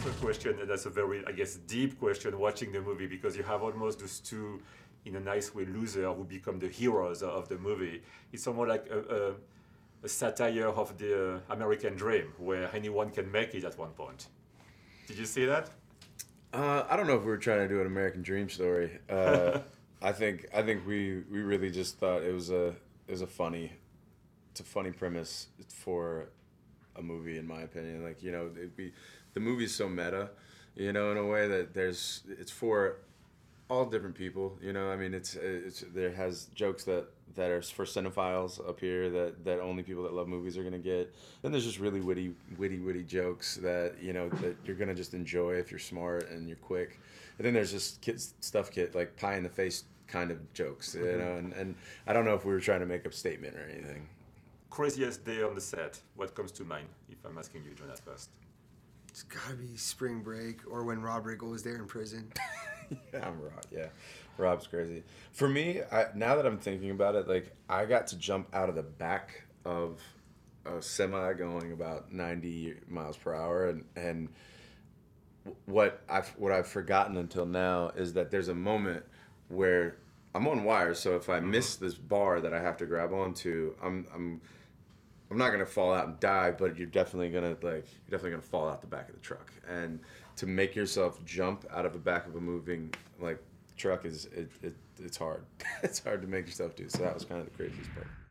a question, and that's a very, I guess, deep question watching the movie, because you have almost those two, in a nice way, losers who become the heroes of the movie. It's almost like a satire of the American dream, where anyone can make it at one point. Did you see that? I don't know if we were trying to do an American Dream story. I think we really just thought it was a funny premise for a movie, in my opinion. Like, you know, the movie's so meta, you know, in a way that it's for all different people, you know. I mean, it's there has jokes that are for cinephiles up here that only people that love movies are gonna get. Then there's just really witty jokes that, you know, that you're gonna just enjoy if you're smart and you're quick. And then there's just like pie in the face kind of jokes, you know. And I don't know if we were trying to make a statement or anything. Craziest day on the set. What comes to mind? If I'm asking you, Jonah, first. It's gotta be Spring Break or when Rob Riggle was there in prison. Yeah, Rob's crazy. For me, now that I'm thinking about it, like, I got to jump out of the back of a semi going about 90 miles per hour, and what I've forgotten until now is that there's a moment where I'm on wires, so if I miss this bar that I have to grab onto, I'm not gonna fall out and die, but you're definitely gonna fall out the back of the truck. And to make yourself jump out of the back of a moving like truck it's hard. It's hard to make yourself do. So that was kind of the craziest part.